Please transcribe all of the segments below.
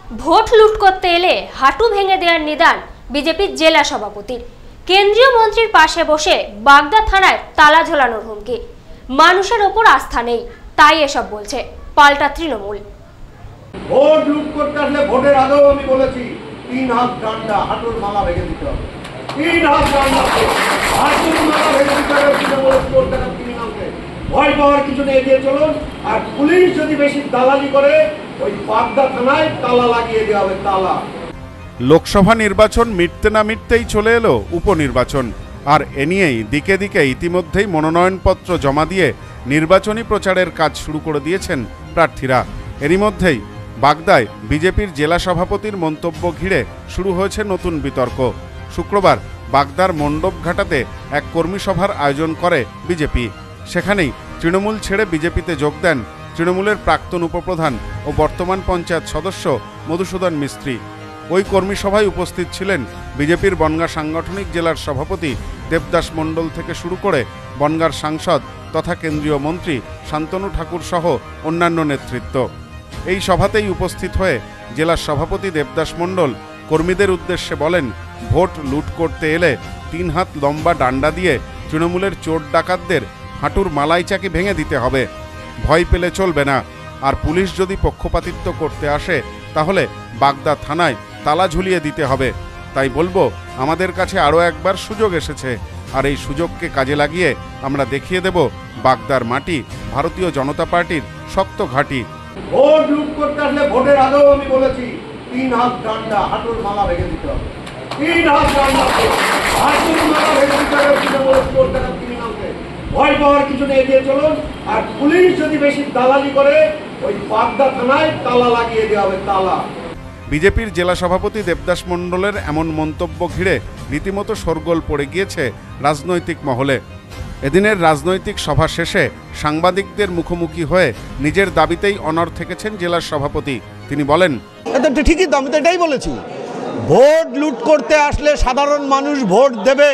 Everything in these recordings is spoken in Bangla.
ভোট লুট করতে এলে হাঁটু ভেঙে দেওয়ার নিদান বিজেপির জেলা সভাপতির। কেন্দ্রীয় মন্ত্রীর পাশে বসে বাগদা থানায় তালা ঝোলানোর হুমকি। মানুষের ওপর আস্থা নেই, তাই এসব বলছে পাল্টা তৃণমূল। ভোট লুট করতে আসলে ভোটের আগেও আমি বলেছি 3 হাত ডান্ডা, হাঁটুর মালা ভেঙে দিতে হবে। 3 হাত ডান্ডা, হাঁটুর মালা ভেঙে দিতে হবে। তৃণমূলের চোর টাকা 3 হাতে ভয় পাওয়ার কিছু নেই, এগিয়ে চলুন। আর পুলিশ যদি বেশি দালালি করে ওই বাগদা থানায় তালা লাগিয়ে দেওয়া হবে, তালা। লোকসভা নির্বাচন মিটতে না মিটতেই চলে এলো উপনির্বাচন, আর এ নিয়েই দিকে দিকে ইতিমধ্যেই মনোনয়নপত্র জমা দিয়ে নির্বাচনী প্রচারের কাজ শুরু করে দিয়েছেন প্রার্থীরা। এরই মধ্যেই বাগদায় বিজেপির জেলা সভাপতির মন্তব্য ঘিরে শুরু হয়েছে নতুন বিতর্ক। শুক্রবার বাগদার মণ্ডপঘাটাতে এক কর্মী সভার আয়োজন করে বিজেপি। সেখানেই তৃণমূল ছেড়ে বিজেপিতে যোগ দেন তৃণমূলের প্রাক্তন উপপ্রধান ও বর্তমান পঞ্চায়েত সদস্য মধুসূদন মিস্ত্রি। ওই কর্মী সভায় উপস্থিত ছিলেন বিজেপির বনগাঁ সাংগঠনিক জেলার সভাপতি দেবদাস মণ্ডল থেকে শুরু করে বনগাঁর সাংসদ তথা কেন্দ্রীয় মন্ত্রী শান্তনু ঠাকুর সহ অন্যান্য নেতৃত্ব। এই সভাতেই উপস্থিত হয়ে জেলার সভাপতি দেবদাস মণ্ডল কর্মীদের উদ্দেশ্যে বলেন, ভোট লুট করতে এলে 3 হাত লম্বা ডান্ডা দিয়ে তৃণমূলের চোর ডাকাতদের হাঁটুর মালাইচাকি ভেঙে দিতে হবে। ভয় পেলে চলবে না। আর পুলিশ যদি পক্ষপাতিত্ব করতে আসে তাহলে বাগদা থানায় তালা ঝুলিয়ে দিতে হবে। তাই বলবো, আমাদের কাছে আরও একবার সুযোগ এসেছে, আর এই সুযোগকে কাজে লাগিয়ে আমরা দেখিয়ে দেব বাগদার মাটি ভারতীয় জনতা পার্টির শক্ত ঘাঁটি। ভোট লুট করতে আসলে ভোটের আগেও আমি বলেছি 3 হাত ডান্ডা, হাঁটুর মালা ভেঙে দিতে হবে। 3 হাত ডান্ডা, হাঁটুর মালা ভেঙে দিতে হবে। তৃণমূলের চোর টাকা 3 হাতে ভয় পাওয়ার কিছু নেই, এগিয়ে চলুন। আর পুলিশ যদি বেশি দালালি করে ওই বাগদা থানায় তালা লাগিয়ে দেওয়া হবে, তালা। বিজেপির জেলা সভাপতি দেবদাস মণ্ডলের এমন মন্তব্য ঘিরে রীতিমতো শোরগোল পড়ে গিয়েছে রাজনৈতিক মহলে। এদিনের রাজনৈতিক সভা শেষে সাংবাদিকদের মুখোমুখি হয়ে নিজের দাবিতেই অনড় থেকেছেন জেলার সভাপতি। তিনি বলেন, ঠিকই তো, আমি তো এটাই বলেছি। ভোট লুট করতে আসলে সাধারণ মানুষ ভোট দেবে।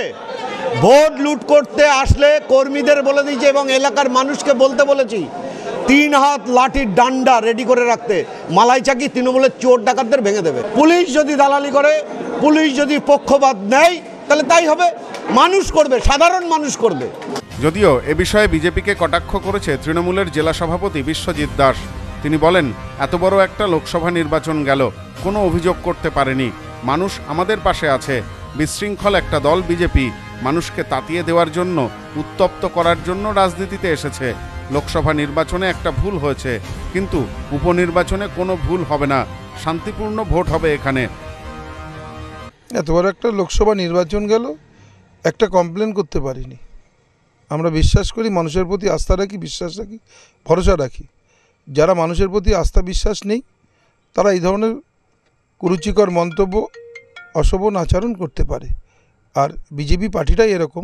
ভোট লুট করতে আসলে কর্মীদের বলে দিয়েছি এবং এলাকার মানুষকে বলতে বলেছি 3 হাত লাঠির ডান্ডা রেডি করে রাখতে, মালাইচাকি তৃণমূলের চোর ডাকাতদের ভেঙে দেবে। পুলিশ যদি দালালি করে, পুলিশ যদি পক্ষপাত নেয়, তাহলে তাই হবে। মানুষ করবে, সাধারণ মানুষ করবে। যদিও এ বিষয়ে বিজেপিকে কটাক্ষ করেছে তৃণমূলের জেলা সভাপতি বিশ্বজিৎ দাস। তিনি বলেন, এত বড় একটা লোকসভা নির্বাচন গেল, কোনো অভিযোগ করতে পারেনি। মানুষ আমাদের পাশে আছে। বিশৃঙ্খল একটা দল বিজেপি মানুষকে তাতিয়ে দেওয়ার জন্য, উত্তপ্ত করার জন্য রাজনীতিতে এসেছে। লোকসভা নির্বাচনে একটা ভুল হয়েছে, কিন্তু উপনির্বাচনে কোনো ভুল হবে না। শান্তিপূর্ণ ভোট হবে এখানে। এত বড় একটা লোকসভা নির্বাচন গেল, একটা কমপ্লেন করতে পারিনি। আমরা বিশ্বাস করি, মানুষের প্রতি আস্থা রাখি, বিশ্বাস রাখি, ভরসা রাখি। যারা মানুষের প্রতি আস্থা বিশ্বাস নেই, তারা এই ধরনের কুরুচিকর মন্তব্য, অশোভন আচরণ করতে পারে। আর বিজেপি পার্টিটাই এরকম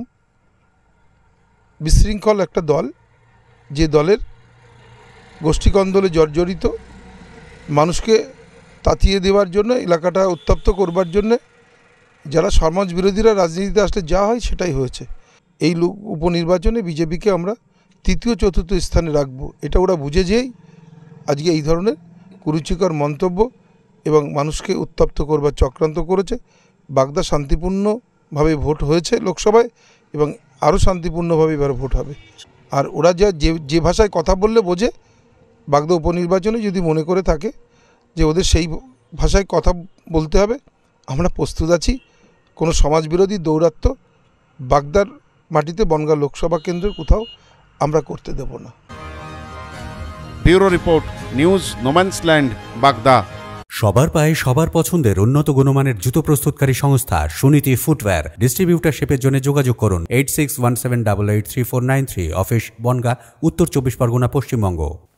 বিশৃঙ্খল একটা দল, যে দলের গোষ্ঠীকন্দলে জর্জরিত, মানুষকে তাতিয়ে দেওয়ার জন্য, এলাকাটা উত্তপ্ত করবার জন্য যারা সমাজ বিরোধীরা রাজনীতিতে আসলে যা হয় সেটাই হয়েছে। এই উপনির্বাচনে বিজেপিকে আমরা 3য় 4র্থ স্থানে রাখবো। এটা ওরা বুঝে যেই আজকে এই ধরনের কুরুচিকর মন্তব্য এবং মানুষকে উত্তপ্ত করবার চক্রান্ত করেছে। বাগদা শান্তিপূর্ণভাবে ভোট হয়েছে লোকসভায়, এবং আরও শান্তিপূর্ণভাবে এবার ভোট হবে। আর ওরা যে ভাষায় কথা বললে বোঝে, বাগদা উপনির্বাচনে যদি মনে করে থাকে যে ওদের সেই ভাষায় কথা বলতে হবে, আমরা প্রস্তুত আছি। কোনো সমাজবিরোধী দৌরাত্ম্য বাগদার মাটিতে, বনগাঁ লোকসভা কেন্দ্রের কোথাও আমরা করতে দেব না। ব্যুরো রিপোর্ট, নিউজ নোম্যান্সল্যান্ড, বাগদা। সবার পায়ে সবার পছন্দের উন্নত গুণমানের জুতো প্রস্তুতকারী সংস্থা সুনীতি ফুটওয়্যার। ডিস্ট্রিবিউটারশিপের জন্য যোগাযোগ করুন 8617883493। অফিস বনগাঁ, উত্তর 24 পরগনা, পশ্চিমবঙ্গ।